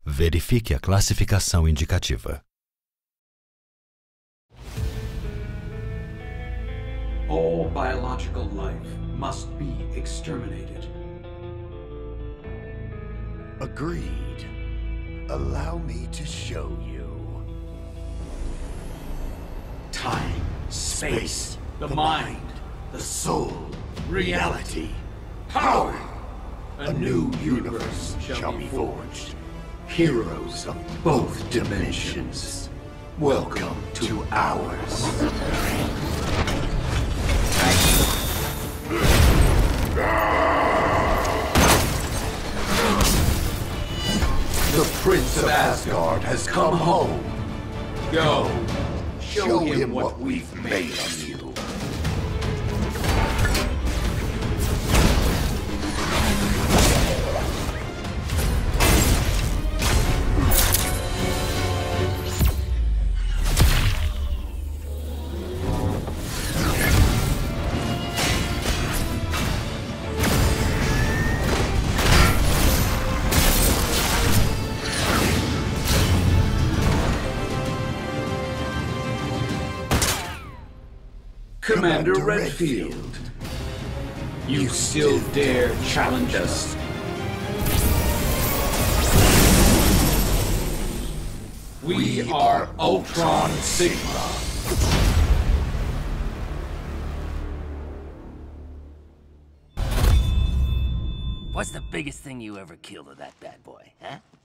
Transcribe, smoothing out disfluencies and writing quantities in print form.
Verifique a classificação indicativa. All biological life must be exterminated. Agreed. Allow me to show you. Time, space, the mind, the soul, reality, power. A new universe shall be forged. Heroes of both dimensions. Welcome to ours. The Prince of Asgard has come home. Go, show him what we've made of you. Commander Redfield, you still dare challenge us? We are Ultron Sigma. What's the biggest thing you ever killed with that bad boy, huh?